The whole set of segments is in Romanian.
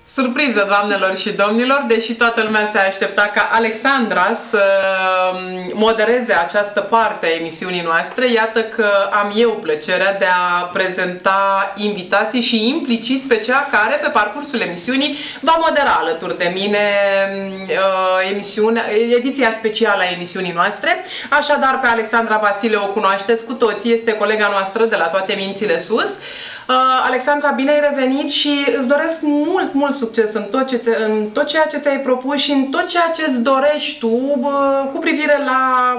Surpriză, doamnelor și domnilor, deși toată lumea se aștepta ca Alexandra să modereze această parte a emisiunii noastre, iată că am eu plăcerea de a prezenta invitații și implicit pe cea care, pe parcursul emisiunii, va modera alături de mine ediția specială a emisiunii noastre. Așadar, pe Alexandra Vasile o cunoașteți cu toții, este colega noastră de la Toate Mințile Sus. Alexandra, bine ai revenit și îți doresc mult succes în tot ceea ce ți-ai propus și în tot ceea ce îți dorești tu cu privire la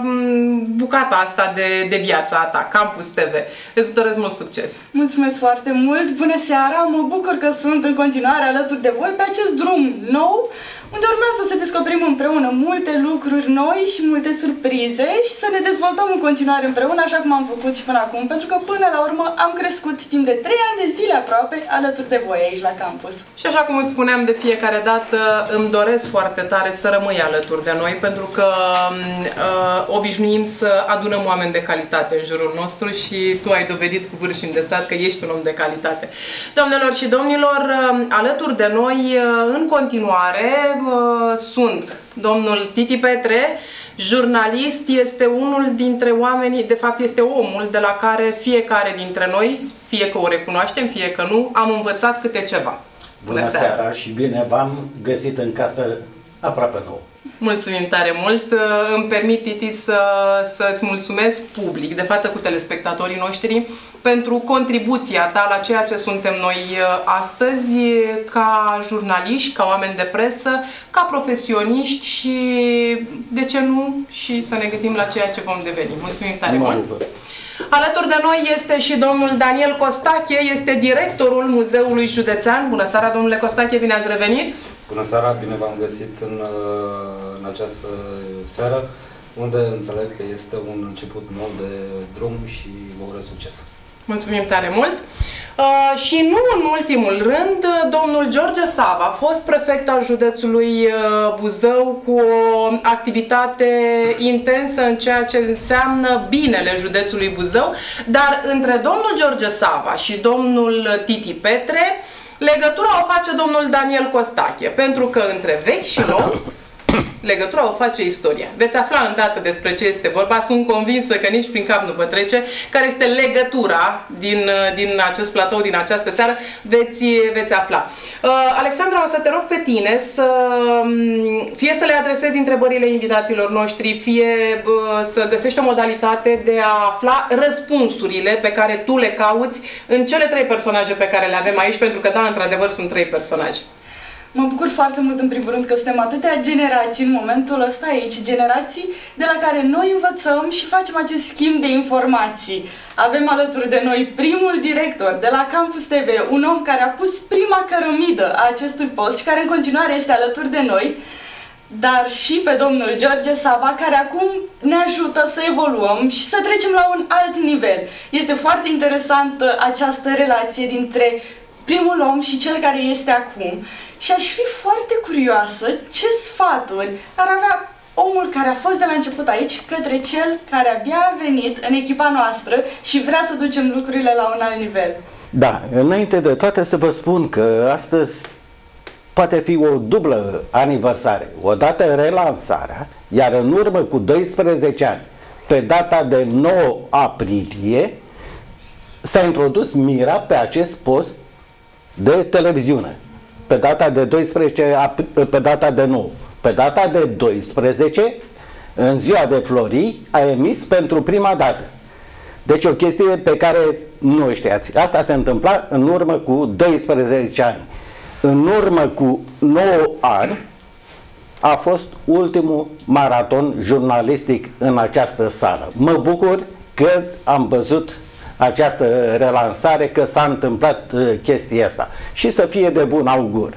bucata asta de viața ta, Campus TV. Îți doresc mult succes! Mulțumesc foarte mult! Bună seara! Mă bucur că sunt în continuare alături de voi pe acest drum nou, unde urmează să descoperim împreună multe lucruri noi și multe surprize și să ne dezvoltăm în continuare împreună, așa cum am făcut și până acum, pentru că până la urmă am crescut timp de 3 ani de zile aproape alături de voi aici la campus. Și așa cum îți spuneam de fiecare dată, îmi doresc foarte tare să rămâi alături de noi, pentru că obișnuim să adunăm oameni de calitate în jurul nostru și tu ai dovedit cu vârf și îndesat că ești un om de calitate. Doamnelor și domnilor, alături de noi în continuare sunt domnul Titi Petre, jurnalist, este unul dintre oamenii, de fapt este omul de la care fiecare dintre noi, fie că o recunoaștem, fie că nu, am învățat câte ceva. Bună seara și bine v-am găsit în casă aproape nouă. Mulțumim tare mult. Îmi permit, Titi, să-ți mulțumesc public, de față cu telespectatorii noștri, pentru contribuția ta la ceea ce suntem noi astăzi, ca jurnaliști, ca oameni de presă, ca profesioniști și, de ce nu, și să ne gândim la ceea ce vom deveni. Mulțumim tare mult! Alături de noi este și domnul Daniel Costache, este directorul Muzeului Județean. Bună seara, domnule Costache, bine ați revenit! Bună seara, bine v-am găsit în această seară, unde înțeleg că este un început nou de drum și vă urez succes. Mulțumim tare mult! Și nu în ultimul rând, domnul George Sava, fost prefect al județului Buzău, cu o activitate intensă în ceea ce înseamnă binele județului Buzău, dar între domnul George Sava și domnul Titi Petre, legătura o face domnul Daniel Costache, pentru că între vechi și nou, legătura o face istoria. Veți afla îndată despre ce este vorba, sunt convinsă că nici prin cap nu vă trece, care este legătura din acest platou, din această seară, veți afla. Alexandra, o să te rog pe tine fie să le adresezi întrebările invitațiilor noștri, fie să găsești o modalitate de a afla răspunsurile pe care tu le cauți în cele 3 personaje pe care le avem aici, pentru că, da, într-adevăr, sunt 3 personaje. Mă bucur foarte mult, în primul rând, că suntem atâtea generații în momentul ăsta aici, generații de la care noi învățăm și facem acest schimb de informații. Avem alături de noi primul director de la Campus TV, un om care a pus prima cărămidă a acestui post și care în continuare este alături de noi, dar și pe domnul George Sava, care acum ne ajută să evoluăm și să trecem la un alt nivel. Este foarte interesantă această relație dintre primul om și cel care este acum. Și aș fi foarte curioasă ce sfaturi ar avea omul care a fost de la început aici către cel care abia a venit în echipa noastră și vrea să ducem lucrurile la un alt nivel. Da, înainte de toate să vă spun că astăzi poate fi o dublă aniversare. Odată relansarea, iar în urmă cu 12 ani, pe data de 9 aprilie, s-a introdus Mira pe acest post de televiziune. Pe data de 12, pe data de 9. Pe data de 12, în ziua de Florii, a emis pentru prima dată. Deci o chestie pe care nu știați. Asta se întâmpla în urmă cu 12 ani. În urmă cu 9 ani a fost ultimul maraton jurnalistic în această sală. Mă bucur că am văzut această relansare, că s-a întâmplat chestia asta și să fie de bun augur.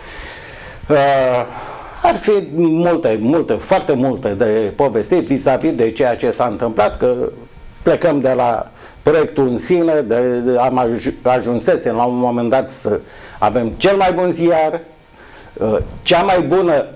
Ar fi foarte multe de povestit vis-a-vis de ceea ce s-a întâmplat, că plecăm de la proiectul în sine, ajunsesem la un moment dat să avem cel mai bun ziar, cea mai bună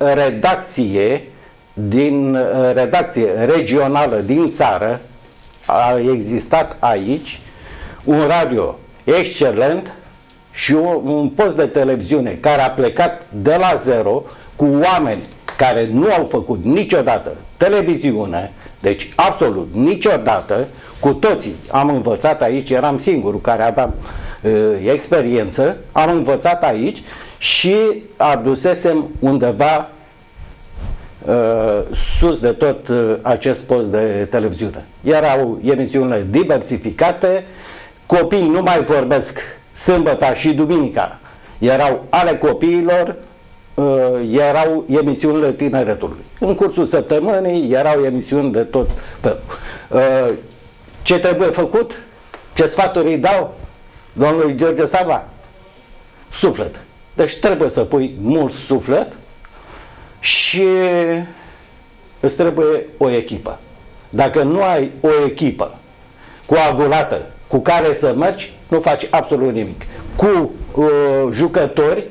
redacție regională din țară, a existat aici, un radio excelent, și un post de televiziune care a plecat de la zero cu oameni care nu au făcut niciodată televiziune, deci absolut niciodată, cu toții am învățat aici, eram singurul care aveam experiență, am învățat aici și adusesem undeva sus de tot acest post de televiziune. Erau emisiunile diversificate, copiii nu mai vorbesc sâmbătă și duminica, erau ale copiilor, erau emisiunile tineretului. În cursul săptămânii erau emisiuni de tot felul. Ce trebuie făcut? Ce sfaturi îi dau domnului George Sava? Suflet. Deci trebuie să pui mult suflet și îți trebuie o echipă. Dacă nu ai o echipă coagulată cu care să mergi, nu faci absolut nimic. Cu jucători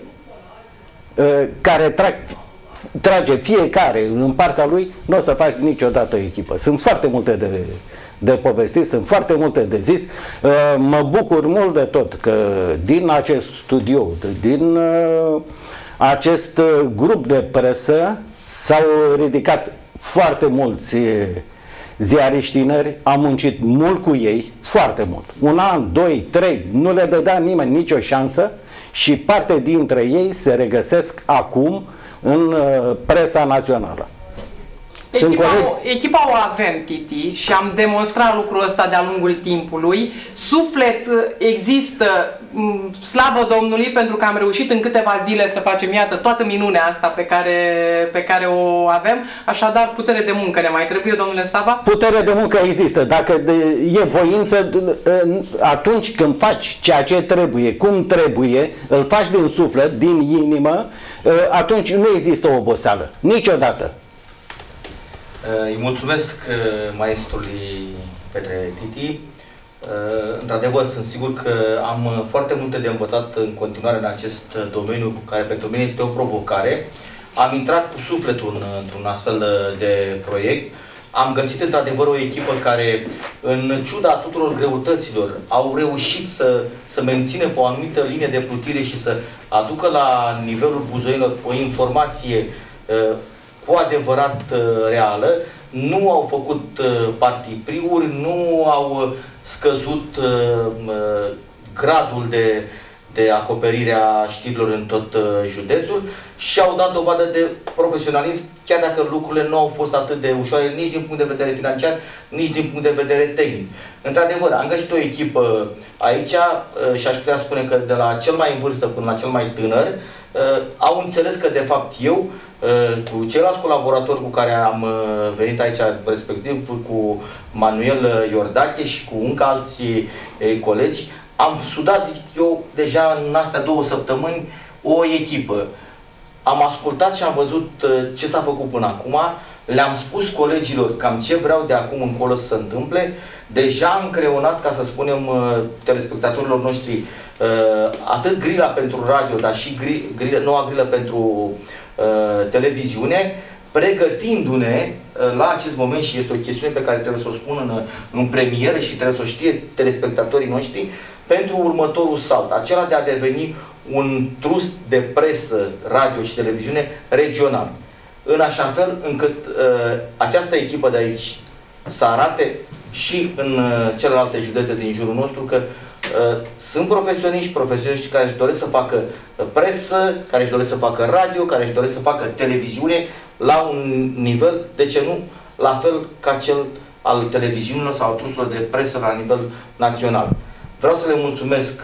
care trage fiecare în partea lui, nu o să faci niciodată echipă. Sunt foarte multe de povestit, sunt foarte multe de zis. Mă bucur mult de tot că din acest studio, din acest grup de presă s-au ridicat foarte mulți ziariști tineri, am muncit mult cu ei, foarte mult. 1 an, 2, 3, nu le dădea nimeni nicio șansă și parte dintre ei se regăsesc acum în presa națională. Echipa o avem, Titi, și am demonstrat lucrul ăsta de-a lungul timpului. Suflet există, slavă Domnului, pentru că am reușit în câteva zile să facem, iată, toată minunea asta pe care o avem. Așadar, putere de muncă ne mai trebuie, domnule Sava? Putere de muncă există. Dacă e voință, atunci când faci ceea ce trebuie, cum trebuie, îl faci din suflet, din inimă, atunci nu există oboseală. Niciodată. Îi mulțumesc maestrului Petre Titi. Într-adevăr, sunt sigur că am foarte multe de învățat în continuare în acest domeniu, care pentru mine este o provocare. Am intrat cu sufletul într-un astfel de proiect. Am găsit într-adevăr o echipă care, în ciuda tuturor greutăților, au reușit să mențină pe o anumită linie de plutire și să aducă la nivelul buzoienilor o informație cu adevărat reală. Nu au făcut partipriuri, nu au scăzut gradul de acoperire a știrilor în tot județul și au dat dovadă de profesionalism, chiar dacă lucrurile nu au fost atât de ușoare, nici din punct de vedere financiar, nici din punct de vedere tehnic. Într-adevăr, am găsit o echipă aici și aș putea spune că de la cel mai în vârstă până la cel mai tânăr au înțeles că, de fapt, eu, cu ceilalți colaboratori cu care am venit aici, respectiv cu Manuel Iordache și cu încă alții colegi, am sudat, zic eu, deja în astea 2 săptămâni o echipă. Am ascultat și am văzut ce s-a făcut până acum, le-am spus colegilor cam ce vreau de acum încolo să se întâmple. Deja am creionat, ca să spunem telespectatorilor noștri, atât grila pentru radio, dar și noua grilă pentru televiziune, pregătindu-ne la acest moment, și este o chestiune pe care trebuie să o spun în premieră și trebuie să o știe telespectatorii noștri, pentru următorul salt, acela de a deveni un trust de presă, radio și televiziune regional, în așa fel încât această echipă de aici să arate și în celelalte județe din jurul nostru că sunt profesioniști care își doresc să facă presă, care își doresc să facă radio, care își doresc să facă televiziune la un nivel, de ce nu, la fel ca cel al televiziunilor sau al trusturilor de presă la nivel național. Vreau să le mulțumesc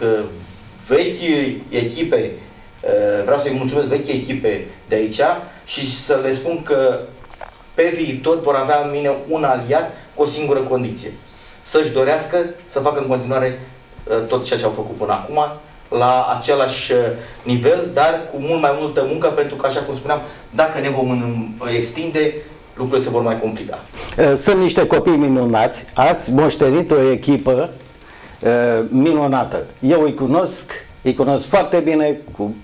vechi echipe, vreau să-i mulțumesc vechi echipe de aici și să le spun că pe viitor vor avea în mine un aliat cu o singură condiție: să-și dorească să facă în continuare tot ceea ce au făcut până acum, la același nivel, dar cu mult mai multă muncă, pentru că, așa cum spuneam, dacă ne vom extinde, lucrurile se vor mai complica. Sunt niște copii minunați, ați moștenit o echipă minunată. Eu îi cunosc foarte bine, cu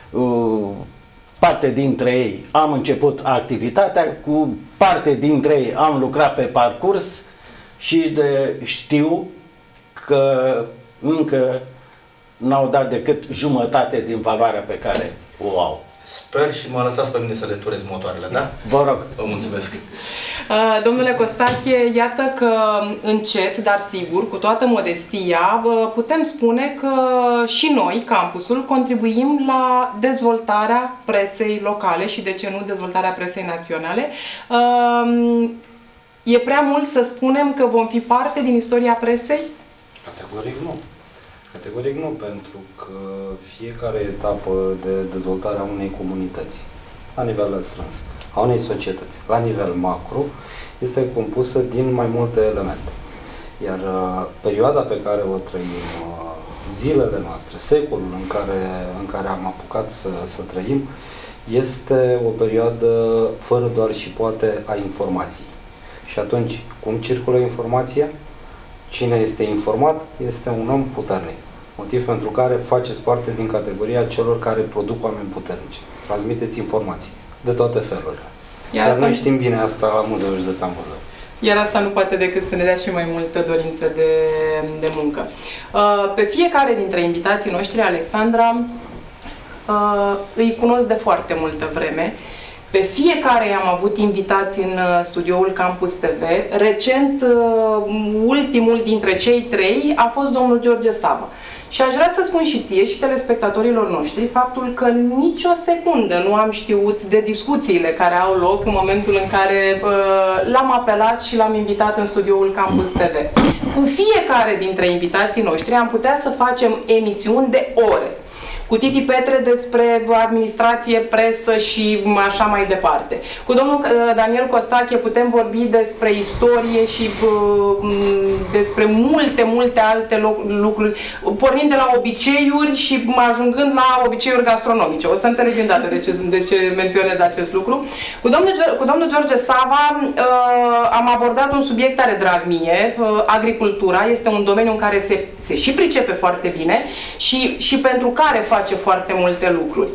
parte dintre ei am început activitatea, cu parte dintre ei am lucrat pe parcurs și știu că încă n-au dat decât jumătate din valoarea pe care o au. Sper și mă lăsați pe mine să le turez motoarele, da? Vă rog. Vă mulțumesc. Domnule Costache, iată că încet, dar sigur, cu toată modestia, putem spune că și noi, campusul, contribuim la dezvoltarea presei locale și, de ce nu, dezvoltarea presei naționale. E prea mult să spunem că vom fi parte din istoria presei? Categoric nu. Categoric nu, pentru că fiecare etapă de dezvoltare a unei comunități, la nivel strâns, a unei societăți, la nivel macro, este compusă din mai multe elemente. Iar perioada pe care o trăim, zilele noastre, secolul în care am apucat să trăim, este o perioadă fără doar și poate a informației. Și atunci, cum circulă informația? Cine este informat este un om puternic. Motiv pentru care faceți parte din categoria celor care produc oameni puternici. Transmiteți informații de toate felurile. Dar noi știm bine asta la Muzeul Județean Buzău. Iar asta nu poate decât să ne dea și mai multă dorință de muncă. Pe fiecare dintre invitații noștri, Alexandra, îi cunosc de foarte multă vreme. Pe fiecare am avut invitați în studioul Campus TV. Recent, ultimul dintre cei trei a fost domnul George Sava. Și aș vrea să spun și ție și telespectatorilor noștri faptul că nicio secundă nu am știut de discuțiile care au loc în momentul în care l-am apelat și l-am invitat în studioul Campus TV. Cu fiecare dintre invitații noștri am putea să facem emisiuni de ore. Cu Titi Petre despre administrație, presă și așa mai departe. Cu domnul Daniel Costache putem vorbi despre istorie și despre multe alte lucruri, pornind de la obiceiuri și ajungând la obiceiuri gastronomice. O să înțelegi îndată de ce menționez acest lucru. Cu domnul George Sava am abordat un subiect tare drag mie, agricultura. Este un domeniu în care se și pricepe foarte bine și pentru care face foarte multe lucruri.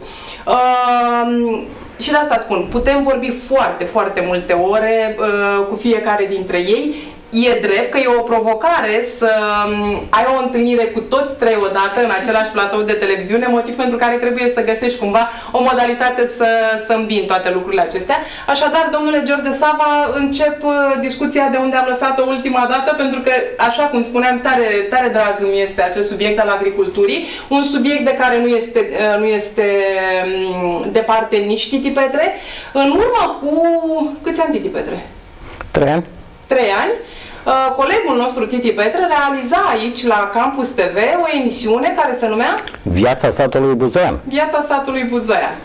Și de asta spun, putem vorbi foarte multe ore cu fiecare dintre ei. E drept că e o provocare să ai o întâlnire cu toți trei odată în același platou de televiziune, motiv pentru care trebuie să găsești cumva o modalitate să îmbini toate lucrurile acestea. Așadar, domnule George Sava, încep discuția de unde am lăsat-o ultima dată, pentru că, așa cum spuneam, tare drag îmi este acest subiect al agriculturii, un subiect de care nu este departe nici Titi Petre. În urmă cu... Câți ani, Titi Petre? 3 ani. 3 ani. Colegul nostru Titi Petre realiza aici la Campus TV o emisiune care se numea Viața satului Buzoian. Viața satului Buzoian.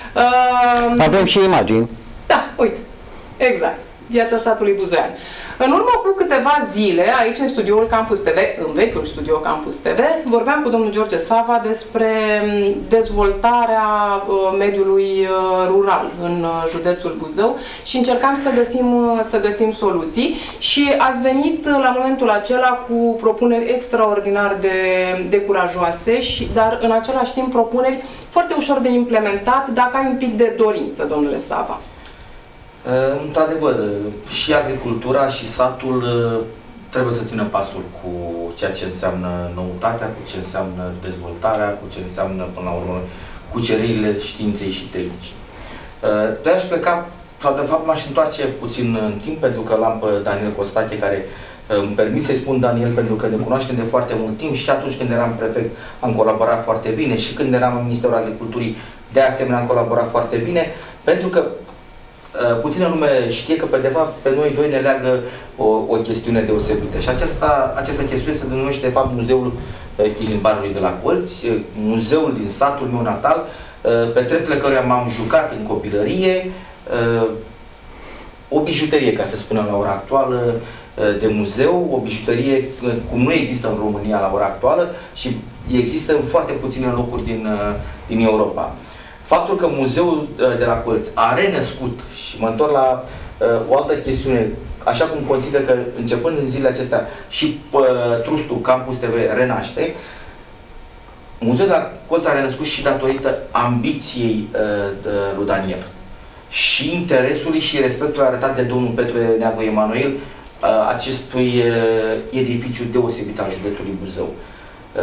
Avem și imagini. Da, uite, exact. Viața satului Buzoian. În urmă cu câteva zile, aici în studioul Campus TV, în vechiul studio Campus TV, vorbeam cu domnul George Sava despre dezvoltarea mediului rural în județul Buzău și încercam să găsim soluții și ați venit la momentul acela cu propuneri extraordinar de curajoase, dar în același timp propuneri foarte ușor de implementat dacă ai un pic de dorință, domnule Sava. Într-adevăr, și agricultura și satul trebuie să țină pasul cu ceea ce înseamnă noutatea, cu ce înseamnă dezvoltarea, cu ce înseamnă, până la urmă, cuceririle științei și tehnicii. De aș pleca, sau de fapt m-aș întoarce puțin în timp, pentru că l-am pe Daniel Costache, care îmi permit să-i spun Daniel, pentru că ne cunoaștem de foarte mult timp și atunci când eram prefect am colaborat foarte bine și când eram în Ministerul Agriculturii de asemenea am colaborat foarte bine, pentru că puțină lume știe că de fapt pe noi doi ne leagă o chestiune deosebită și această chestiune se denumește de fapt Muzeul Chihlimbarului de la Colți, muzeul din satul meu natal, pe treptele căruia m-am jucat în copilărie, o bijuterie, ca să spunem la ora actuală, de muzeu, o bijuterie cum nu există în România la ora actuală și există în foarte puține locuri din Europa. Faptul că muzeul de la Colț a renăscut, și mă întorc la o altă chestiune, așa cum consider că începând în zilele acestea și trustul Campus TV renaște, muzeul de la Colț a renăscut și datorită ambiției lui Daniel și interesului și respectul arătat de domnul Petru Neagu Emanuel acestui edificiu deosebit al județului Buzău.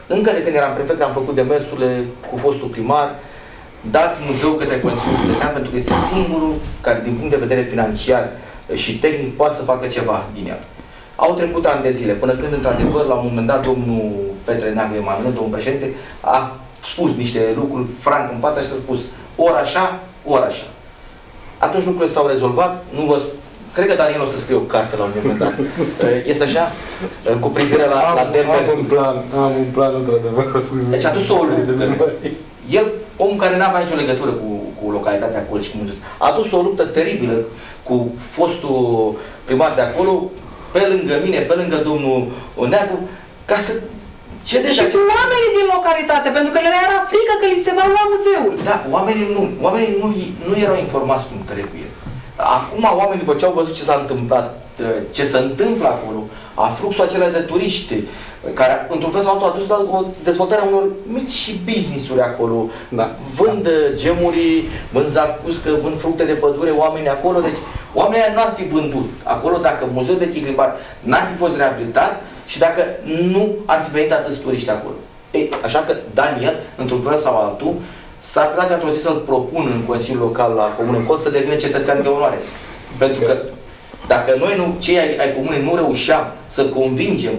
încă de când eram prefect, am făcut demersurile cu fostul primar, dați muzeul către Consiliul Județean pentru că este singurul care, din punct de vedere financiar și tehnic, poate să facă ceva din el. Au trecut ani de zile, până când, într-adevăr, la un moment dat, domnul Petre Neagu Emanuel, domnul președinte, a spus niște lucruri franc în fața și a spus ori așa, ori așa. Atunci lucrurile s-au rezolvat, nu vă cred că Daniel o să scrie o carte la un moment dat. Este așa? Cu privire la demersul. Am un plan, într-adevăr. Deci a dus o luptă. El, omul care n-avea nicio legătură cu localitatea acolo și cu muzeul, a dus o luptă teribilă cu fostul primar de acolo, pe lângă mine, pe lângă domnul Neagu, ca să cedeți. Și cu oamenii din localitate, pentru că le era frică că li se va lua muzeul. Da, oamenii nu erau informați cum trebuie. Acum oamenii, după ce au văzut ce s-a întâmplat, ce se întâmplă acolo, afluxul acela de turiști, care într-un fel sau altul a dus la o dezvoltare a unor mici și business-uri acolo. Da. Vând gemuri, vând zacuscă, vând fructe de pădure, oamenii acolo. Deci oamenii n-ar fi vândut acolo dacă muzeul de Chiclibar n-ar fi fost reabilitat și dacă nu ar fi venit atâți turiști acolo. Ei, așa că Daniel, într-un fel sau altul, s-ar putea că într-o zi să-l propun în Consiliul Local la Comunei Cod să devină cetățean de onoare. Pentru că dacă noi, cei ai Comunei, nu reușeam să convingem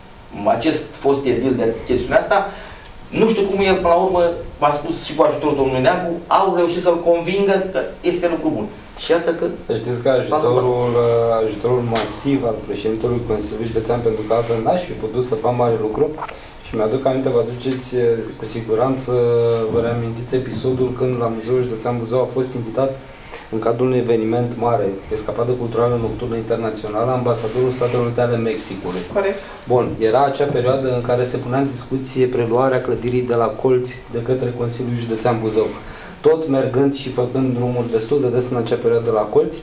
acest fost edil de chestiunea asta, nu știu cum el, până la urmă, v-a spus și cu ajutorul domnului Neagu, au reușit să-l convingă că este lucru bun. Și iată că... Știți că ajutorul masiv al președintelui Consiliului Județean, pentru că altfel n-aș fi putut să fac mare lucru. Și mi-aduc aminte, vă aduceți cu siguranță, vă reamintiți episodul când la Muzeul Județean Buzău a fost invitat în cadrul unui eveniment mare, Escapadă Culturală Nocturnă Internațională, ambasadorul Statelor Unite ale Mexicului. Corect. Bun, era acea perioadă în care se punea în discuție preluarea clădirii de la Colți de către Consiliul Județean Buzău. Tot mergând și făcând drumuri destul de des în acea perioadă la Colți,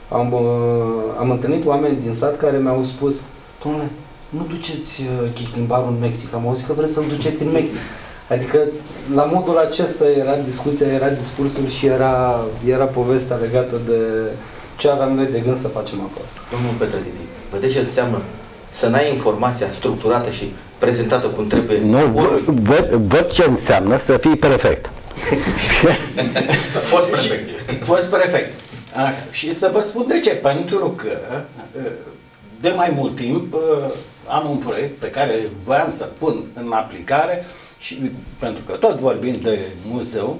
am întâlnit oameni din sat care mi-au spus: domnule, nu duceți Chiclimbarul în Mexic, am auzit că vreți să-l duceți în Mexic. Adică, la modul acesta era discuția, era discursul și era povestea legată de ce aveam noi de gând să facem acolo. Domnul Petre Didi, vedeți ce înseamnă să n-ai informația structurată și prezentată cum trebuie? Nu, văd ce înseamnă să fii prefect. Fost prefect. Fost prefect. Și să vă spun de ce. Pentru că de mai mult timp am un proiect pe care voiam să pun în aplicare și pentru că tot vorbim de muzeu,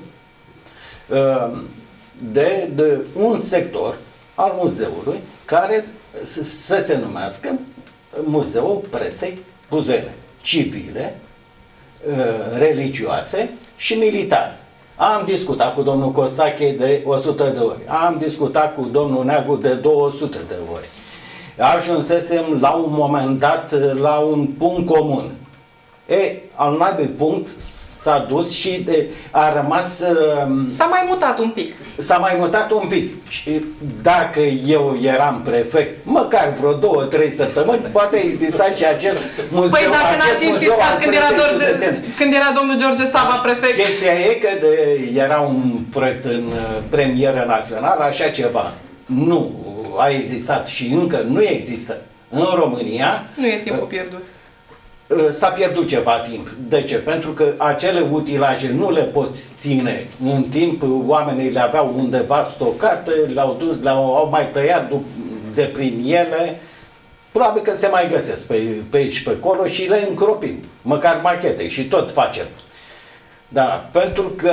de un sector al muzeului care să se numească Muzeul Presei Buzoiene, civile, religioase și militare. Am discutat cu domnul Costache de 100 de ori, am discutat cu domnul Neagu de 200 de ori. Ajunsesem la un moment dat la un punct comun. Al naibii punct s-a dus și a rămas... S-a mai mutat un pic. S-a mai mutat un pic. Și dacă eu eram prefect, măcar vreo 2-3 săptămâni, poate exista și acel muzeu. Păi dacă n-ați insistat când era domnul George Sava prefect. Chestia e că era un proiect în premieră națională, așa ceva. Nu a existat și încă nu există în România. Nu e timpul pierdut. S-a pierdut ceva timp. De ce? Pentru că acele utilaje nu le poți ține în timp, oamenii le aveau undeva stocate, le-au dus, le-au mai tăiat de prin ele, probabil că se mai găsesc pe aici, pe acolo și le încropim, măcar machete și tot facem. Da, pentru că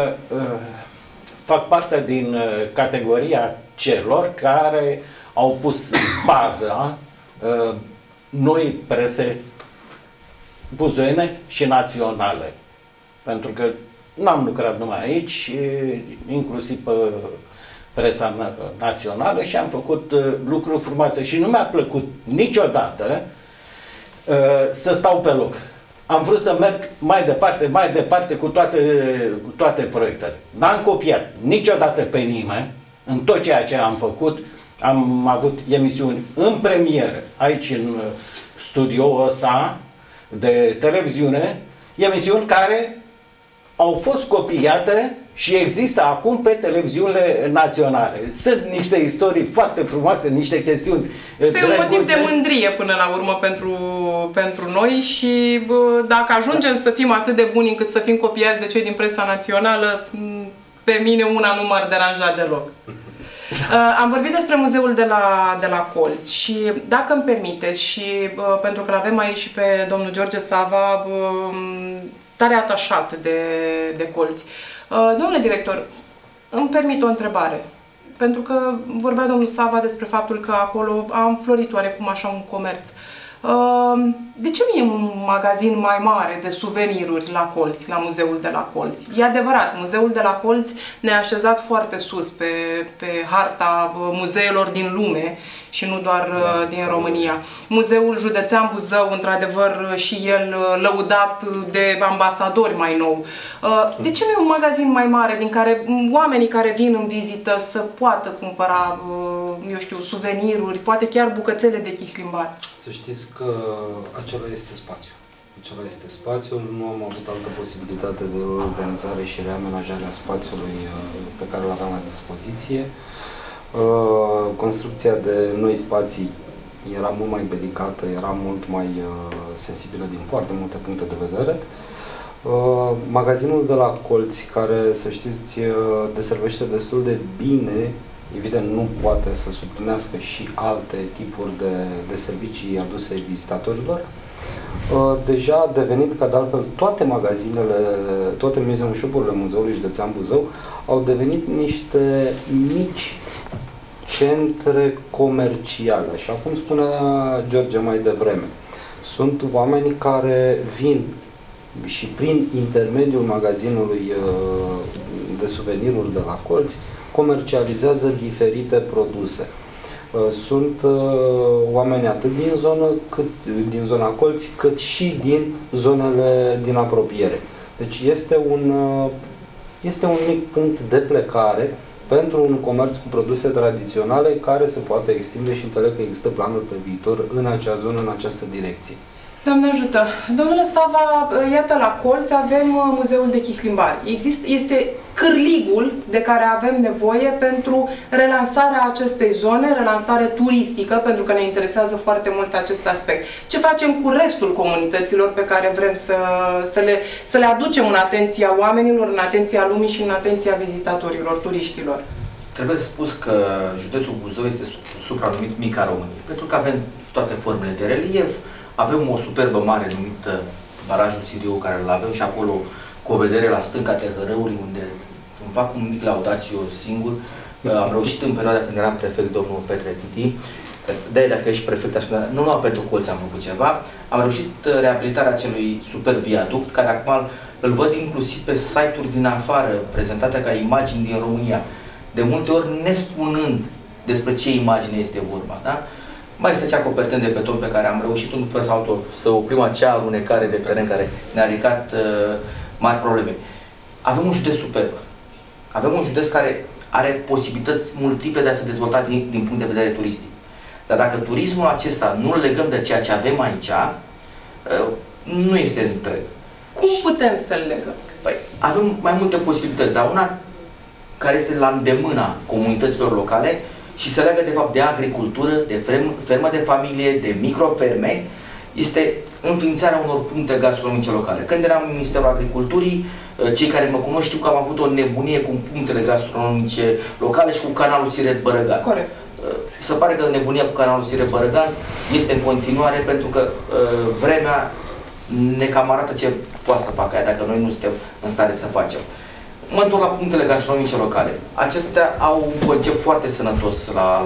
fac parte din categoria celor care au pus baza noi prese buzoiene și naționale. Pentru că n-am lucrat numai aici, inclusiv pe presa națională și am făcut lucruri frumoase și nu mi-a plăcut niciodată să stau pe loc. Am vrut să merg mai departe cu toate proiectele. N-am copiat niciodată pe nimeni în tot ceea ce am făcut. Am avut emisiuni în premieră aici în studioul ăsta de televiziune, emisiuni care au fost copiate și există acum pe televiziunile naționale. Sunt niște istorii foarte frumoase, niște chestiuni este un motiv de mândrie până la urmă pentru noi și dacă ajungem să fim atât de buni încât să fim copiați de cei din presa națională, pe mine una nu m-ar deranja deloc. Am vorbit despre muzeul de la Colț și dacă îmi permiteți și pentru că l-avem aici și pe domnul George Sava, tare atașat de Colț. Domnule director, îmi permit o întrebare. Pentru că vorbea domnul Sava despre faptul că acolo a înflorit oarecum așa un comerț. De ce nu e un magazin mai mare de suveniruri la Colț, la muzeul de la Colț? E adevărat, muzeul de la Colț ne-a așezat foarte sus pe harta muzeelor din lume și nu doar din România. Muzeul Județean Buzău, într-adevăr, și el lăudat de ambasadori mai nou. De ce nu e un magazin mai mare din care oamenii care vin în vizită să poată cumpăra, eu știu, suveniruri, poate chiar bucățele de chihlimbar? Să știți că acela este spațiul. Acela este spațiul, nu am avut altă posibilitate de organizare și reamenajare a spațiului pe care îl aveam la dispoziție. Construcția de noi spații era mult mai delicată, era mult mai sensibilă din foarte multe puncte de vedere. Magazinul de la Colț, care, să știți, deservește destul de bine, evident nu poate să suplinească și alte tipuri de servicii aduse vizitatorilor. Deja a devenit, ca de altfel, toate magazinele, toate museum shop-urile Muzeului Județean Buzău au devenit niște mici centre comerciale, așa cum spunea George mai devreme. Sunt oameni care vin și prin intermediul magazinului de suveniruri de la Colț comercializează diferite produse. Sunt oameni atât din zona Colț, cât și din zonele din apropiere. Deci este un mic punct de plecare pentru un comerț cu produse tradiționale care se poate extinde și înțeleg că există planuri pe viitor în acea zonă, în această direcție. Doamne ajută! Domnule Sava, iată, la Colț avem Muzeul de Chihlimbar. Este cârligul de care avem nevoie pentru relansarea acestei zone, relansare turistică, pentru că ne interesează foarte mult acest aspect. Ce facem cu restul comunităților pe care vrem să le aducem în atenția oamenilor, în atenția lumii și în atenția vizitatorilor, turiștilor? Trebuie spus că județul Buzău este supranumit Mica Românie, pentru că avem toate formele de relief, avem o superbă mare numită Barajul Siriu, care îl avem și acolo cu o vedere la stânca Tehărăului, unde îmi fac un mic laudațiu singur. Am reușit în perioada când eram prefect, domnul Petre Titi, de-aia dacă ești prefect, aș spune, nu numai pentru Colț am făcut ceva, am reușit reabilitarea acelui super viaduct, care acum îl văd inclusiv pe site-uri din afară, prezentate ca imagini din România, de multe ori nespunând despre ce imagine este vorba, da? Mai este acea copertină de beton pe care am reușit un fel sau altul să oprim acea alunecare de teren care ne-a ridicat mari probleme. Avem un județ superb. Avem un județ care are posibilități multiple de a se dezvolta din punct de vedere turistic. Dar dacă turismul acesta nu îl legăm de ceea ce avem aici, nu este întreg. Cum putem să-l legăm? Păi, avem mai multe posibilități, dar una care este la îndemâna comunităților locale și se leagă de fapt de agricultură, de fermă de familie, de microferme, este înființarea unor puncte gastronomice locale. Când eram în Ministerul Agriculturii, cei care mă cunosc știu că am avut o nebunie cu punctele gastronomice locale și cu canalul Siret-Bărăgan. Corect. Se pare că nebunia cu canalul Siret-Bărăgan este în continuare pentru că vremea ne cam arată ce poate să facă aia, dacă noi nu suntem în stare să facem. Mă întorc la punctele gastronomice locale. Acestea au un concept foarte sănătos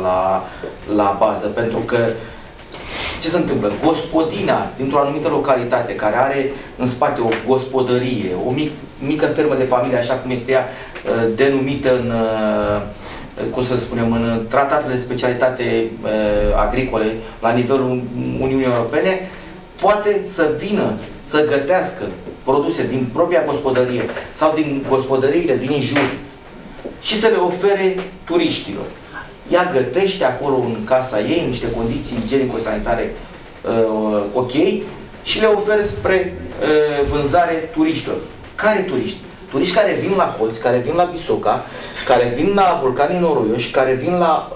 la bază, pentru că ce se întâmplă? Gospodina dintr-o anumită localitate care are în spate o gospodărie, o mică fermă de familie, așa cum este ea denumită în, cum să spunem, în tratatele de specialitate agricole la nivelul Uniunii Europene, poate să vină să gătească produse din propria gospodărie sau din gospodăriile din jur și să le ofere turiștilor. Ea gătește acolo în casa ei, în niște condiții igienico-sanitare ok și le oferă spre vânzare turiștilor. Care turiști? Turiști care vin la Colț, care vin la Bisoca, care vin la Vulcanii Noroioși, care vin la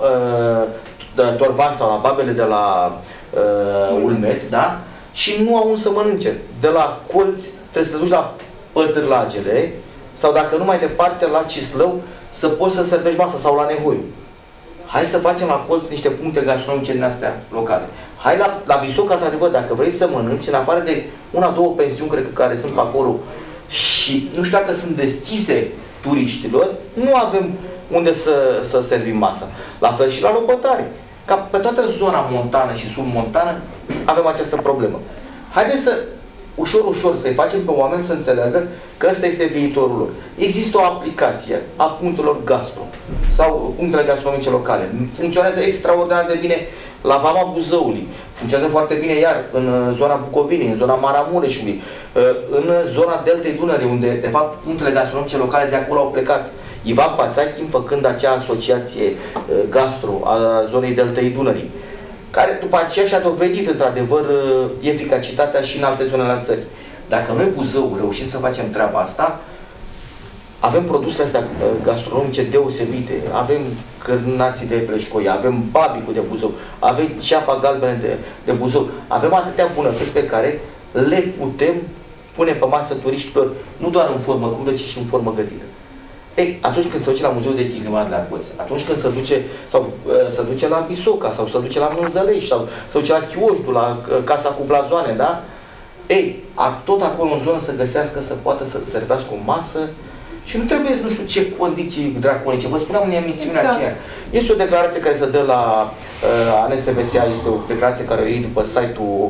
Torvan sau la babele de la Ulmet, da? Și nu au unde să mănânce. De la Colț trebuie să te duci la Pătârlagele sau dacă nu mai departe la Cislău să poți să servești masă sau la Nevoiu. Hai să facem la Colț niște puncte gastronomice din astea locale. Hai la Bisoca, într-adevăr, dacă vrei să mănânci, în afară de una-două pensiuni, cred că, care sunt pe acolo și nu știu dacă sunt deschise turiștilor, nu avem unde să servim masa. La fel și la Lopătari. Ca pe toată zona montană și submontană avem această problemă. Haideți să ușor să-i facem pe oameni să înțeleagă că ăsta este viitorul lor. Există o aplicație a punctelor gastro sau punctele gastronomice locale. Funcționează extraordinar de bine la Vama Buzăului. Funcționează foarte bine iar în zona Bucovinei, în zona Maramureșului, în zona Deltei Dunării, unde de fapt punctele gastronomice locale de acolo au plecat. Ivan Pațachim făcând acea asociație gastro a zonei Deltei Dunării, care după aceea și-a dovedit într-adevăr eficacitatea și în alte zone ale țării. Dacă noi Buzău reușim să facem treaba asta, avem produsele astea gastronomice deosebite, avem cârnații de pleșcoi, avem babicul de Buzău, avem ceapa galbenă de Buzău, avem atâtea bunătăți pe care le putem pune pe masă turiștilor, nu doar în formă crudă, ci și în formă gătită. Ei, atunci când se duce la Muzeul de Chiliman de la Colț, atunci când se duce la Bisoca, sau se duce la Mânzălești, sau se duce la Chioșdu, la Casa cu Blazoane, da? Ei, tot acolo în zonă să găsească, să poată să servească o masă și nu trebuie nu știu ce condiții draconice. Vă spuneam în emisiunea aceea. Este o declarație care se dă la ANSVSA, este o declarație care o iei după site-ul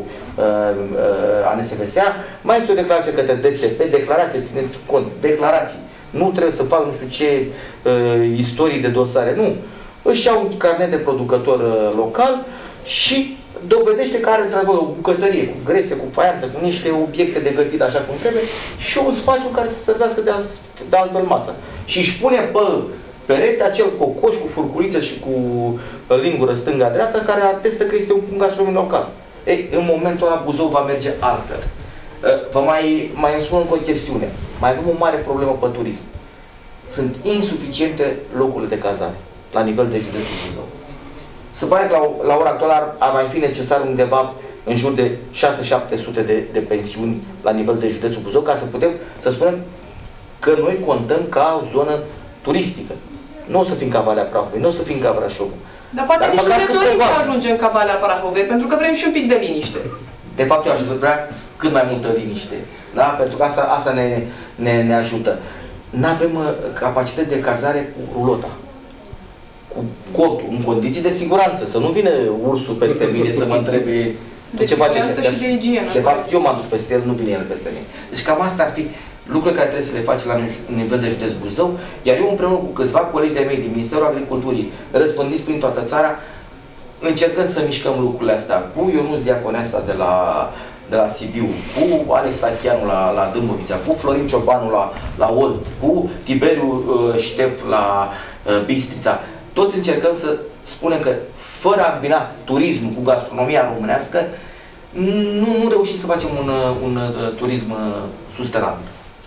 ANSVSA, mai este o declarație către DSP, declarație, țineți cont, declarații. Nu trebuie să fac nu știu ce istorii de dosare, nu. Își iau un carnet de producător local și dovedește că are într-adevăr o bucătărie cu grese, cu faianță, cu niște obiecte de gătit așa cum trebuie și un spațiu în care să servească de altfel masă. Și își pune pe perete acel cocoș cu furculiță și cu lingură stânga-dreapta care atestă că este un punct gastronomic local. Ei, în momentul ăla Buzău va merge altfel. Vă mai spun încă o chestiune. Mai avem o mare problemă pe turism. Sunt insuficiente locurile de cazare la nivel de județul Buzău. Se pare că la ora actuală ar mai fi necesar undeva în jur de 600-700 de pensiuni la nivel de județul Buzău ca să putem să spunem că noi contăm ca o zonă turistică. Nu o să fim ca Valea Prahovei, nu o să fim ca Brașovul. Dar poate nici nu ne dorim să ajungem ca Valea Prahovei, pentru că vrem și un pic de liniște. De fapt, eu aș vrea cât mai multă liniște. Da? Pentru că asta ne ajută. Nu avem capacitate de cazare cu rulota, cu cotul, în condiții de siguranță. Să nu vină ursul peste mine să mă întrebe ce face. De fapt, eu m-am dus peste el, nu vine el peste mine. Deci cam asta ar fi lucrurile care trebuie să le faci la nivel de județ Buzău, iar eu împreună cu câțiva colegi de mei din Ministerul Agriculturii, răspândiți prin toată țara, încercăm să mișcăm lucrurile astea cu Ionuț Diaconesta de la Sibiu, cu Alex Sachianu la Dâmbovița, cu Florin Ciobanu la Olt, cu Tiberiu Ștef la Bistrița. Toți încercăm să spunem că fără a îmbina turismul cu gastronomia românească, nu reușim să facem un turism sustenabil.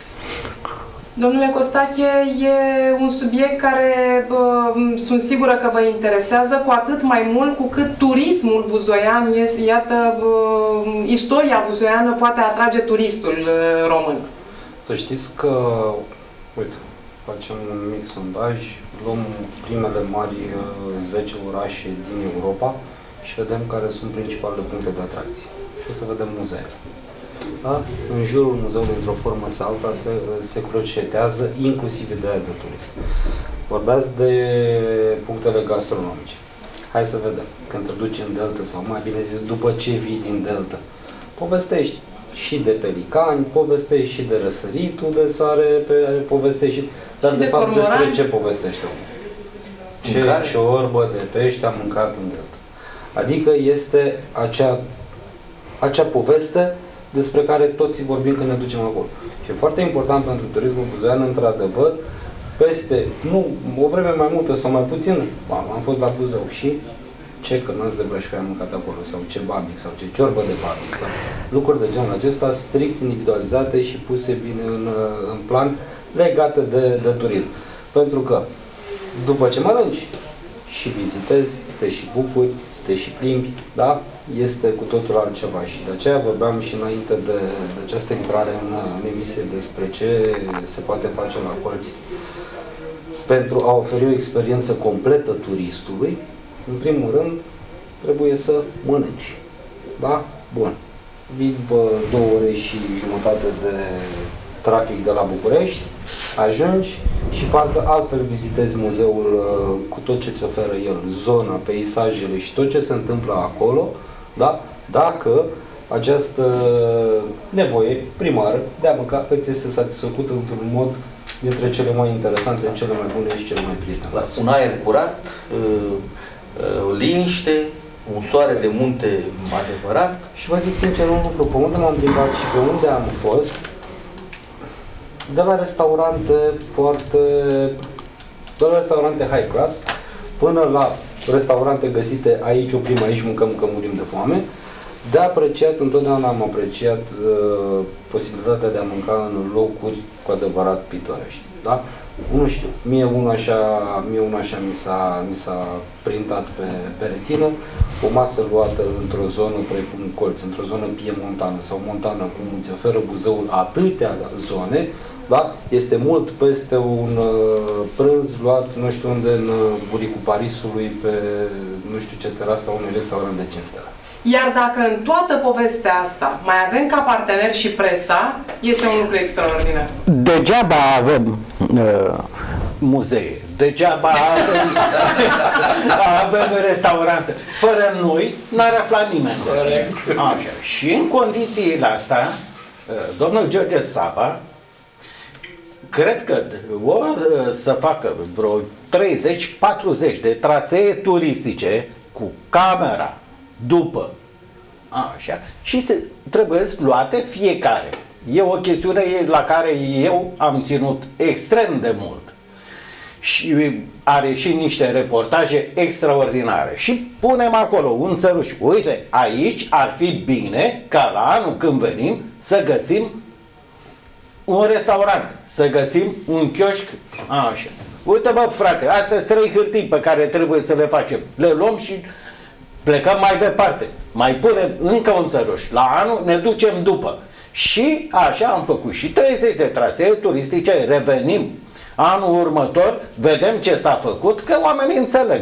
Domnule Costache, e un subiect care sunt sigură că vă interesează, cu atât mai mult cu cât turismul buzoian este, iată, istoria buzoiană poate atrage turistul român. Să știți că, uite, facem un mic sondaj, luăm primele mari 10 orașe din Europa și vedem care sunt principalele puncte de atracție. Și o să vedem muzee. Da? În jurul muzeului, într-o formă sau alta, se crocetează inclusiv ideea de turism. Vorbeați de punctele gastronomice. Hai să vedem. Când te duci în Delta, sau mai bine zis, după ce vii din Delta, povestești și de pelicani, povestești și de răsăritul de soare, povestești și... Dar de fapt despre ce povestește omul? Ce ciorbă de pește am mâncat în Delta. Adică este acea poveste despre care toți vorbim când ne ducem acolo. Și e foarte important pentru turismul buzoian, într-adevăr, peste, nu, o vreme mai multă sau mai puțin, am fost la Buzău și ce cărnați de breșcoi am mâncat acolo, sau ce babic, sau ce ciorbă de babic, sau lucruri de genul acesta, strict individualizate și puse bine în plan legate de turism. Pentru că după ce mănânci și vizitezi, te și bucuri, te și plimbi, da? Este cu totul altceva și de aceea vorbeam și înainte de această intrare în emisie despre ce se poate face la Colți pentru a oferi o experiență completă turistului. În primul rând, trebuie să mănânci. Da? Bun. Vii după 2 ore și jumătate de trafic de la București, ajungi și parcă altfel vizitezi muzeul cu tot ce ți oferă el, zona, peisajele și tot ce se întâmplă acolo, da? Dacă această nevoie primară de a mânca îți este satisfăcută într-un mod dintre cele mai interesante, cele mai bune și cele mai prietenoase. Un aer curat, liniște, un soare de munte adevărat. Și vă zic sincer un lucru, pe unde m-am plimbat și pe unde am fost, de la restaurante high class până la restaurante găsite aici oprim, aici mâncăm că murim de foame, de apreciat, întotdeauna am apreciat posibilitatea de a mânca în locuri cu adevărat pitorești. Da? Nu știu, mie unul așa mi s-a printat pe retină, o masă luată într-o zonă precum Colț, într-o zonă piemontană sau montană, cum îți oferă Buzăul atâtea zone, da? Este mult peste un prânz luat, nu știu unde, în buricul Parisului, pe nu știu ce terasă unui restaurant de 5 stele. Iar dacă în toată povestea asta mai avem ca partener și presa, este un lucru extraordinar. Degeaba avem muzee, degeaba avem restaurante. Fără noi n-ar afla nimeni. Așa. Și în condițiile astea, domnul George Sava, cred că o să facă vreo 30-40 de trasee turistice cu camera după. Așa. Și trebuie luate fiecare. E o chestiune la care eu am ținut extrem de mult. Și are și niște reportaje extraordinare. Și punem acolo un țăruș. Uite, aici ar fi bine ca la anul când venim să găsim un restaurant, să găsim un chioșc. Așa. Uite bă frate, astea sunt 3 hârtii pe care trebuie să le facem. Le luăm și plecăm mai departe. Mai punem încă un țăruș. La anul ne ducem după. Și așa am făcut și 30 de trasee turistice, revenim anul următor, vedem ce s-a făcut, că oamenii înțeleg.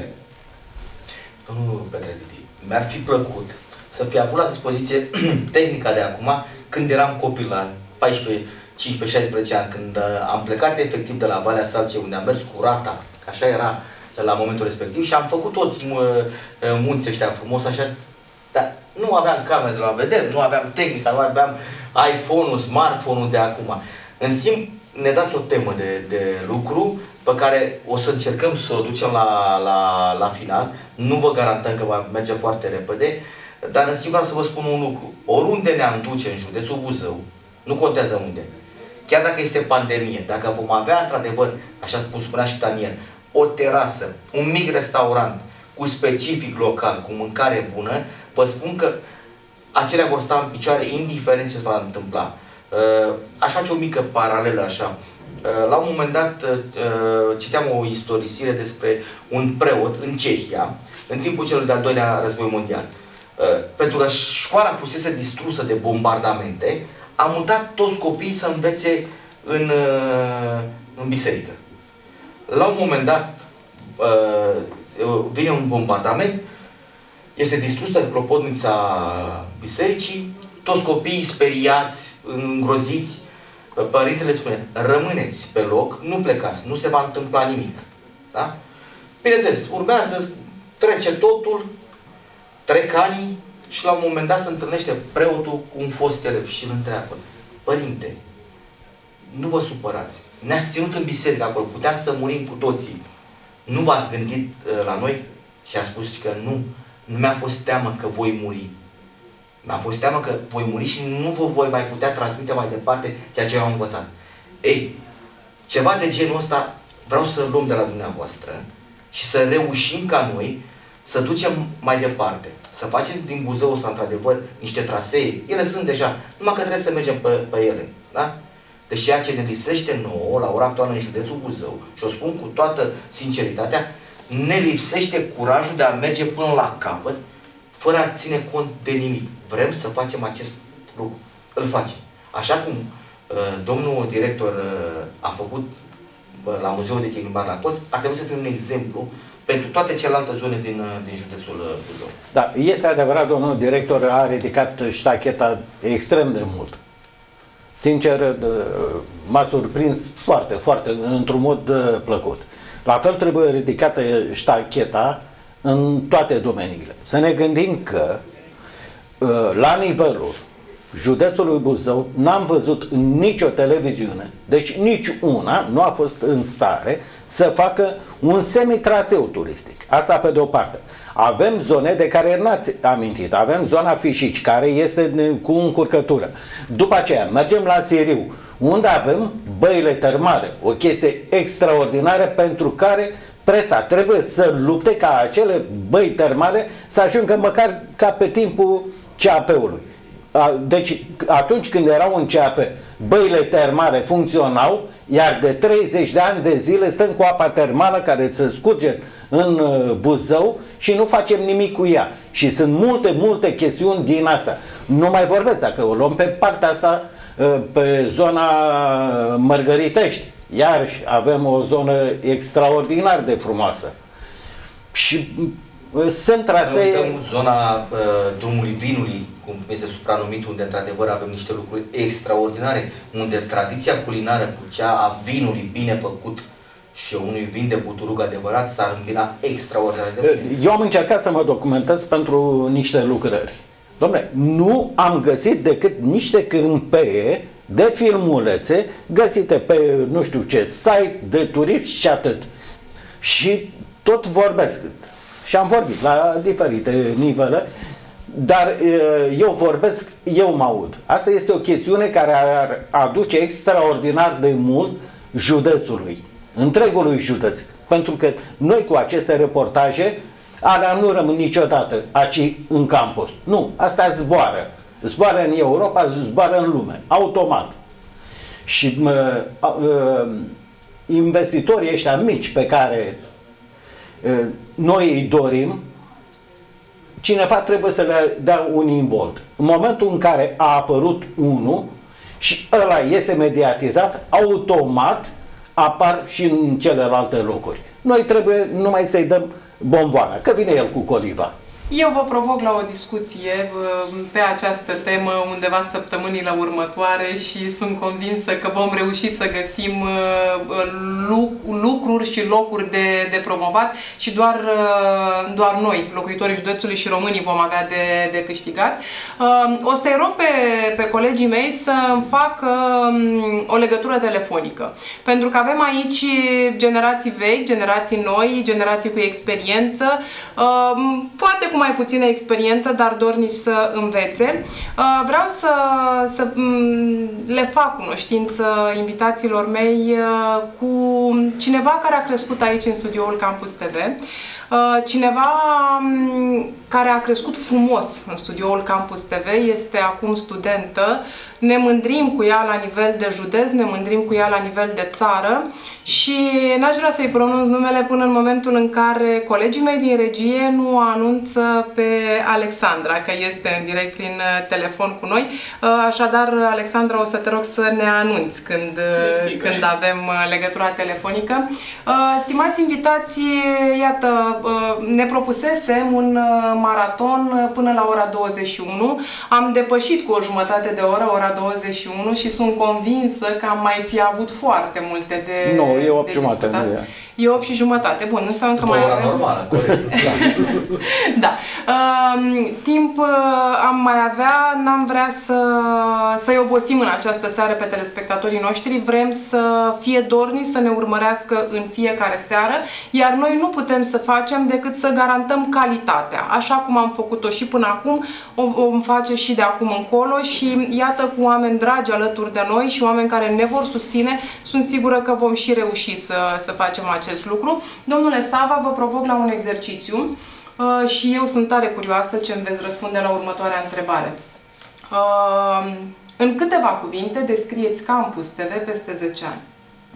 Domnul Petrediti, mi-ar fi plăcut să fi avut la dispoziție tehnica de acum, când eram copil la 14, 15, 16 ani, când am plecat efectiv de la Valea Salcei, unde am mers cu rata, așa era la momentul respectiv, și am făcut toți munții ăștia frumos, așa, dar nu aveam camere de la vedere, nu aveam tehnica, nu aveam iPhone-ul, smartphone-ul de acum. În schimb, ne dați o temă de lucru pe care o să încercăm să o ducem la final. Nu vă garantăm că va merge foarte repede, dar în schimb vreau să vă spun un lucru. Oriunde ne-am duce în județul Buzău, nu contează unde, chiar dacă este pandemie, dacă vom avea într-adevăr, așa cum spunea și Daniel, o terasă, un mic restaurant cu specific local, cu mâncare bună, vă spun că acelea vor sta în picioare indiferent ce se va întâmpla. Aș face o mică paralelă așa. La un moment dat citeam o istorisire despre un preot în Cehia, în timpul celui de-al doilea război mondial. Pentru că școala fusese distrusă de bombardamente, a mutat toți copiii să învețe în biserică. La un moment dat vine un bombardament, este distrusă clopotnița bisericii, toți copiii speriați, îngroziți, părintele spune, rămâneți pe loc, nu plecați, nu se va întâmpla nimic. Da? Bineînțeles, urmează, trece totul, trec ani și la un moment dat se întâlnește preotul cu un fost elev și îl întreabă, părinte, nu vă supărați, ne-ați ținut în biserică acolo, puteam să murim cu toții, nu v-ați gândit la noi? Și a spus că nu mi-a fost teamă că voi muri. Mi-a fost teamă că voi muri și nu vă voi mai putea transmite mai departe ceea ce eu am învățat. Ei, ceva de genul ăsta vreau să luăm de la dumneavoastră și să reușim ca noi să ducem mai departe. Să facem din Buzăul ăsta, într-adevăr, niște trasee. Ele sunt deja, numai că trebuie să mergem pe ele. Da? Deci ceea ce ne lipsește nouă la ora actuală în județul Buzău, și o spun cu toată sinceritatea, ne lipsește curajul de a merge până la capăt, fără a ține cont de nimic. Vrem să facem acest lucru. Îl facem. Așa cum domnul director a făcut la Muzeul de Cheglimbar la Colț, ar trebui să fie un exemplu pentru toate celelalte zone din județul Buzău. Da, este adevărat, domnul director a ridicat ștacheta extrem de mult. Sincer, m-a surprins foarte, foarte, într-un mod plăcut. La fel trebuie ridicată ștacheta în toate domeniile. Să ne gândim că la nivelul județului Buzău n-am văzut nicio televiziune, deci nici una nu a fost în stare să facă un semitraseu turistic. Asta pe de o parte. Avem zone de care n-ați amintit. Avem zona Fișici, care este cu încurcătură. După aceea mergem la Siriu, unde avem băile termale, o chestie extraordinară pentru care presa trebuie să lupte ca acele băi termale să ajungă măcar ca pe timpul CAP-ului. Deci atunci când erau în CAP, băile termale funcționau, iar de 30 de ani de zile stăm cu apa termală care se scurge în Buzău și nu facem nimic cu ea. Și sunt multe, multe chestiuni din asta. Nu mai vorbesc, dacă o luăm pe partea asta, pe zona Mărgăritești, iarăși avem o zonă extraordinar de frumoasă. Și sunt trasee... Să uităm zona drumului vinului, cum este supranumit, unde într-adevăr avem niște lucruri extraordinare, unde tradiția culinară cu cea a vinului bine făcut și unui vin de buturug adevărat s-ar îmbina extraordinar de bine. Eu am încercat să mă documentez pentru niște lucrări. Dom'le, nu am găsit decât niște câmpeie de filmulețe găsite pe nu știu ce site de turiști și atât. Și tot vorbesc. Și am vorbit la diferite nivele, dar eu vorbesc, eu mă aud. Asta este o chestiune care ar aduce extraordinar de mult județului, întregului județ. Pentru că noi cu aceste reportaje, alea nu rămân niciodată aici în campus. Nu, asta zboară. Zboară în Europa, zboară în lume, automat. Și investitorii ăștia mici pe care noi îi dorim, cineva trebuie să le dea un imbold. În momentul în care a apărut unul și ăla este mediatizat, automat apar și în celelalte locuri. Noi trebuie numai să-i dăm bomboana, că vine el cu coliba. Eu vă provoc la o discuție pe această temă undeva săptămânile următoare și sunt convinsă că vom reuși să găsim lucruri și locuri de promovat și doar noi, locuitorii județului și românii, vom avea de câștigat. O să-i rog pe colegii mei să îmi facă o legătură telefonică, pentru că avem aici generații vechi, generații noi, generații cu experiență, poate cu mai puțină experiență, dar dornici să învețe. Vreau să le fac cunoștință invitațiilor mei cu cineva care a crescut aici în studioul Campus TV, cineva care a crescut frumos în studioul Campus TV, este acum studentă, ne mândrim cu ea la nivel de județ, ne mândrim cu ea la nivel de țară și n-aș vrea să-i pronunț numele până în momentul în care colegii mei din regie nu anunță pe Alexandra că este în direct prin telefon cu noi. Așadar, Alexandra, o să te rog să ne anunți când avem legătura telefonică. Stimați invitați, iată, ne propusesem un maraton până la ora 21. Am depășit cu o jumătate de oră, ora 21, și sunt convinsă că am mai fi avut foarte multe de Nu, e 8 jumate, nu e. E 8 și jumătate. Bun, înseamnă că mai avem... Ora normală, corect. Da. Timp am mai avea, n-am vrea să-i obosim în această seară pe telespectatorii noștri. Vrem să fie dornici să ne urmărească în fiecare seară, iar noi nu putem să facem decât să garantăm calitatea. Așa cum am făcut-o și până acum, o vom face și de acum încolo și iată, cu oameni dragi alături de noi și oameni care ne vor susține, sunt sigură că vom și reuși să facem acest lucru. Domnule Sava, vă provoc la un exercițiu și eu sunt tare curioasă ce îmi veți răspunde la următoarea întrebare. În câteva cuvinte, descrieți Campus TV peste 10 ani.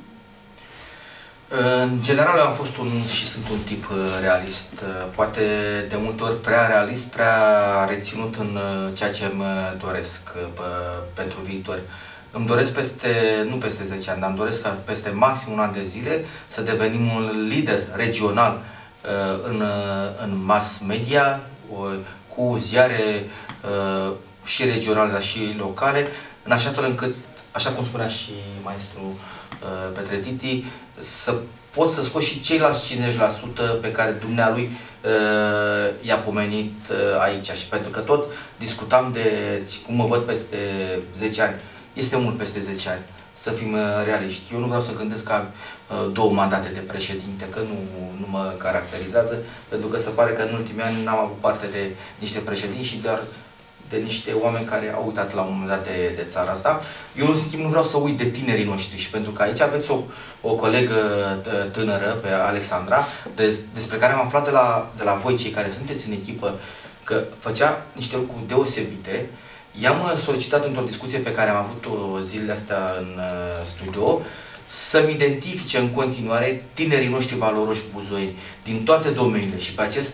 În general, eu am fost și sunt un tip realist, poate de multe ori prea realist, prea reținut în ceea ce îmi doresc pentru viitor. Îmi doresc nu peste 10 ani, dar îmi doresc ca peste maxim un an de zile să devenim un lider regional în mass media, cu ziare și regionale, dar și locale, în așa fel încât, așa cum spunea și maestrul Petre Titi, să pot să scot și ceilalți 50% pe care dumnealui i-a pomenit aici. Și pentru că tot discutam de cum mă văd peste 10 ani, este mult peste 10 ani, să fim realiști. Eu nu vreau să gândesc ca 2 mandate de președinte, că nu mă caracterizează, pentru că se pare că în ultimii ani n-am avut parte de niște președinți și doar de niște oameni care au uitat la un moment dat de țara asta. Eu, în schimb, nu vreau să uit de tinerii noștri și pentru că aici aveți o colegă tânără, pe Alexandra, despre care am aflat de la voi, cei care sunteți în echipă, că făcea niște lucruri deosebite. I-am solicitat într-o discuție pe care am avut-o zilele astea în studio, să-mi identifice în continuare tinerii noștri valoroși buzoieni din toate domeniile și pe acest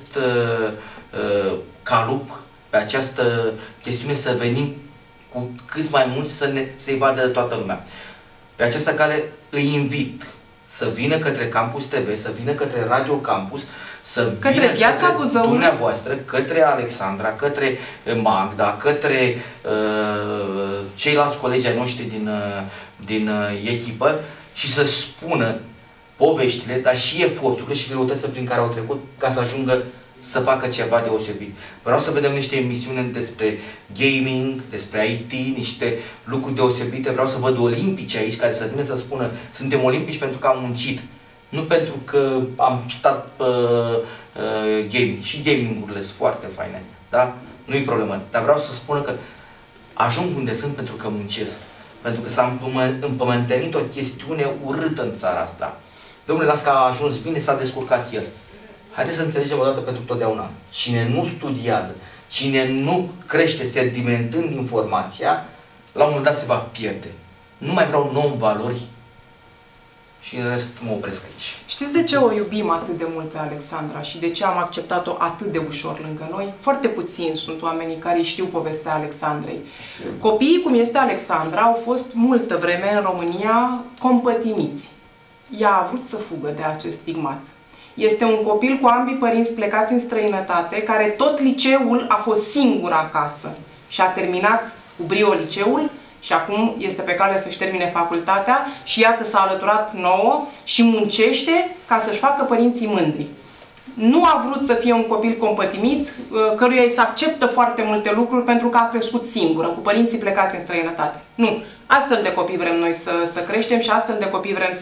calup, pe această chestiune să venim cu câți mai mulți să-i vadă toată lumea. Pe această cale îi invit să vină către Campus TV, să vină către Radio Campus, să vină către dumneavoastră, către Alexandra, către Magda, către ceilalți colegi ai noștri din echipă și să spună poveștile, dar și eforturile și greutățile prin care au trecut ca să ajungă să facă ceva deosebit. Vreau să vedem niște emisiuni despre gaming, despre IT, niște lucruri deosebite. Vreau să văd olimpici aici care să vină să spună suntem olimpici pentru că am muncit. Nu pentru că am stat pe gaming. Și gaming-urile sunt foarte faine. Da? Nu-i problemă. Dar vreau să spună că ajung unde sunt pentru că muncesc. Pentru că s-a împământenit o chestiune urâtă în țara asta. Domnule, las că a ajuns bine, s-a descurcat el. Haideți să înțelegem o dată pentru totdeauna. Cine nu studiază, cine nu crește sedimentând informația, la un moment dat se va pierde. Nu mai vreau non-valori și în rest mă opresc aici. Știți de ce o iubim atât de mult pe Alexandra și de ce am acceptat-o atât de ușor lângă noi? Foarte puțini sunt oamenii care știu povestea Alexandrei. Copiii, cum este Alexandra, au fost multă vreme în România compătimiți. Ea a vrut să fugă de acest stigmat. Este un copil cu ambii părinți plecați în străinătate, care tot liceul a fost singur acasă și a terminat cu brio liceul și acum este pe cale să-și termine facultatea și iată s-a alăturat nouă și muncește ca să-și facă părinții mândri. Nu a vrut să fie un copil compătimit, căruia îi se acceptă foarte multe lucruri pentru că a crescut singură, cu părinții plecați în străinătate. Nu. Astfel de copii vrem noi să creștem și astfel de copii vrem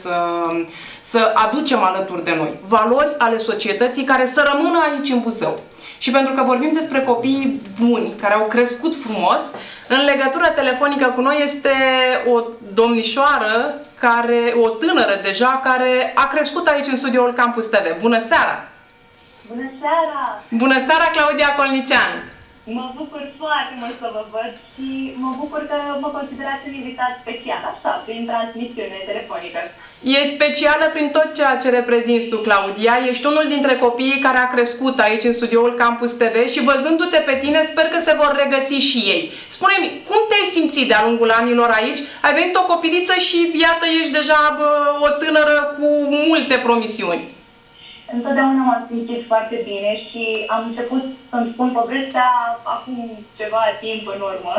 să aducem alături de noi. Valori ale societății care să rămână aici în Buzău. Și pentru că vorbim despre copii buni, care au crescut frumos, în legătură telefonică cu noi este o domnișoară, o tânără deja, care a crescut aici în studioul Campus TV. Bună seara! Bună seara! Bună seara, Claudia Colnician! Mă bucur foarte mult să vă văd și mă bucur că mă considerați un invitat special, așa, prin transmisiune telefonică. E specială prin tot ceea ce reprezinți tu, Claudia. Ești unul dintre copiii care a crescut aici în studioul Campus TV și văzându-te pe tine sper că se vor regăsi și ei. Spune-mi, cum te-ai simțit de-a lungul anilor aici? Ai venit o copiliță și iată ești deja o tânără cu multe promisiuni. Întotdeauna m-am simțit foarte bine și am început să-mi spun povestea acum ceva timp în urmă.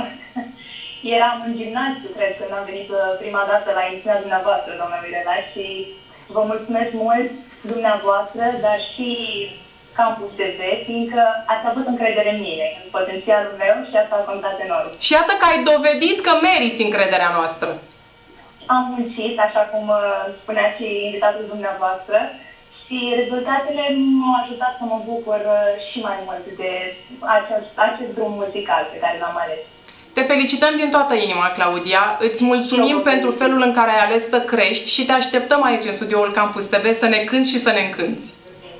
Eram în gimnaziu, cred, când am venit prima dată la emisiunea dumneavoastră, doamna Mirela, și vă mulțumesc mult dumneavoastră, dar și Campus TV, fiindcă ați avut încredere în mine, în potențialul meu și asta a contat enorm. Și iată că ai dovedit că meriți încrederea noastră. Am muncit, așa cum spunea și invitatul dumneavoastră, și rezultatele m-au ajutat să mă bucur și mai mult de acest drum muzical pe care l-am ales. Te felicităm din toată inima, Claudia. Îți mulțumim pentru felul în care ai ales să crești și te așteptăm aici în studioul Campus TV să ne cânti și să ne încânți.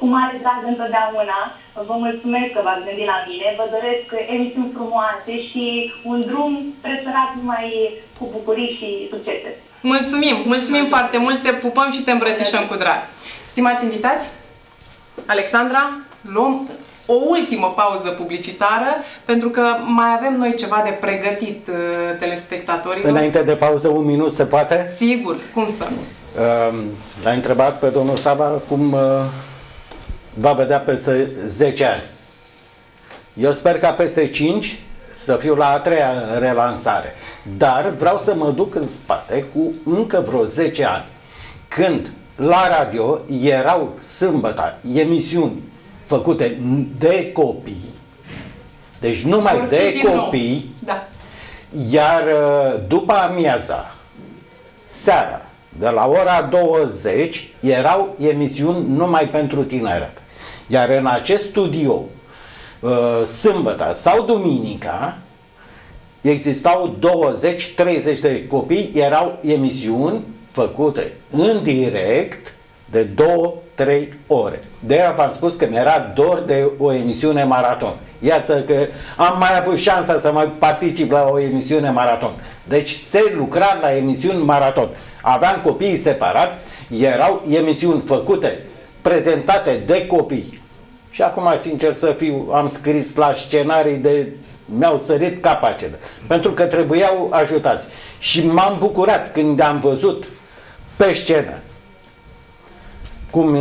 cu mare drag întotdeauna. Vă mulțumesc că v-ați gândit la mine, vă doresc emisiuni frumoase și un drum prețărat numai cu bucurii și succese. Mulțumim foarte mult, te pupăm și te îmbrățișăm cu drag. Stimați invitați, Alexandra, luăm o ultimă pauză publicitară, pentru că mai avem noi ceva de pregătit telespectatorilor. Înainte de pauză, un minut se poate? Sigur, cum să nu. L-a întrebat pe domnul Sava cum va vedea peste 10 ani. Eu sper ca peste 5 să fiu la a 3-a relansare. Dar vreau să mă duc în spate cu încă vreo 10 ani, când la radio erau sâmbătă emisiuni făcute de copii, deci numai de copii, da. Iar după amiaza, seara, de la ora 20, erau emisiuni numai pentru tineret. Iar în acest studio, sâmbătă sau duminica, existau 20-30 de copii, erau emisiuni făcute în direct de 2-3 ore. De-aia v-am spus că mi-era dor de o emisiune maraton. Iată că am mai avut șansa să mai particip la o emisiune maraton. Deci se lucra la emisiuni maraton. Aveam copiii separat, erau emisiuni făcute, prezentate de copii. Și acum, sincer să fiu, am scris la scenarii de... mi-au sărit capacele. Pentru că trebuiau ajutați. Și m-am bucurat când am văzut pe scenă cum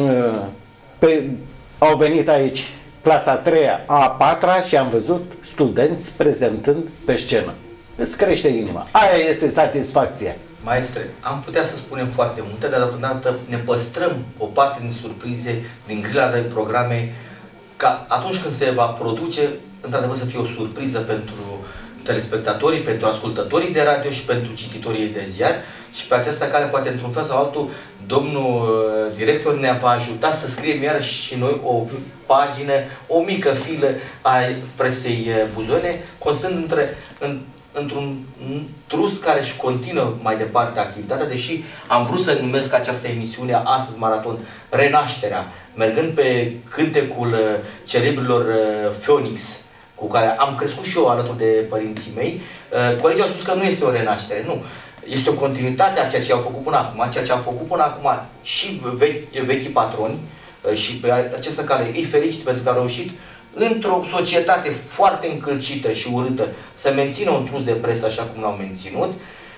au venit aici clasa 3-a, a 4-a și am văzut studenți prezentând pe scenă. Îți crește inima. Aia este satisfacția. Maestre, am putea să spunem foarte multe, dar deocamdată ne păstrăm o parte din surprize, din grila de programe, ca atunci când se va produce, într-adevăr să fie o surpriză pentru telespectatorii, pentru ascultătorii de radio și pentru cititorii de ziar. Și pe această cale, poate într-un fel sau altul, domnul director ne va ajuta să scriem iarăși și noi o pagină, o mică filă a presei buzone, constând într-un trust care își continuă mai departe activitatea, deși am vrut să numesc această emisiune astăzi maraton Renașterea, mergând pe cântecul celebrilor Phoenix, cu care am crescut și eu alături de părinții mei. Colegii au spus că nu este o renaștere, nu. Este o continuitate a ceea ce au făcut până acum, ceea ce au făcut până acum și vechii patroni, și pe această cale îi felicit pentru că au reușit într-o societate foarte încălcită și urâtă să mențină un trus de presă așa cum l-au menținut.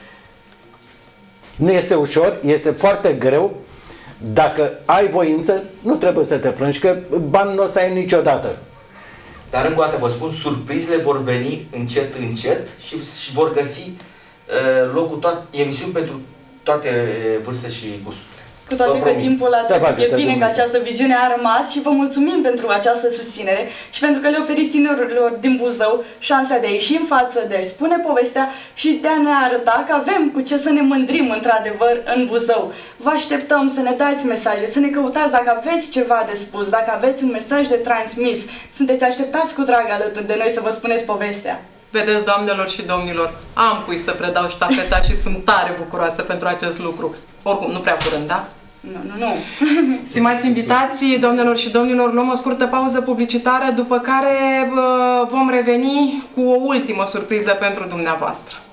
Nu este ușor, este foarte greu. Dacă ai voință, nu trebuie să te plângi, că bani nu o să ai niciodată. Dar încă o dată vă spun, surprizele vor veni încet, încet și vor găsi locul, emisiuni pentru toate vârste și gusturi. Cu toate că timpul a trecut, e bine că această viziune a rămas și vă mulțumim pentru această susținere și pentru că le oferiți tinerilor din Buzău șansa de a ieși în față, de a-și spune povestea și de a ne arăta că avem cu ce să ne mândrim într-adevăr în Buzău. Vă așteptăm să ne dați mesaje, să ne căutați dacă aveți ceva de spus, dacă aveți un mesaj de transmis. Sunteți așteptați cu drag alături de noi să vă spuneți povestea. Vedeți, doamnelor și domnilor, am pus să predau ștafeta și sunt tare bucuroasă pentru acest lucru. Oricum, nu prea curând, da? Nu. Stimați invitați, doamnelor și domnilor, luăm o scurtă pauză publicitară, după care vom reveni cu o ultimă surpriză pentru dumneavoastră.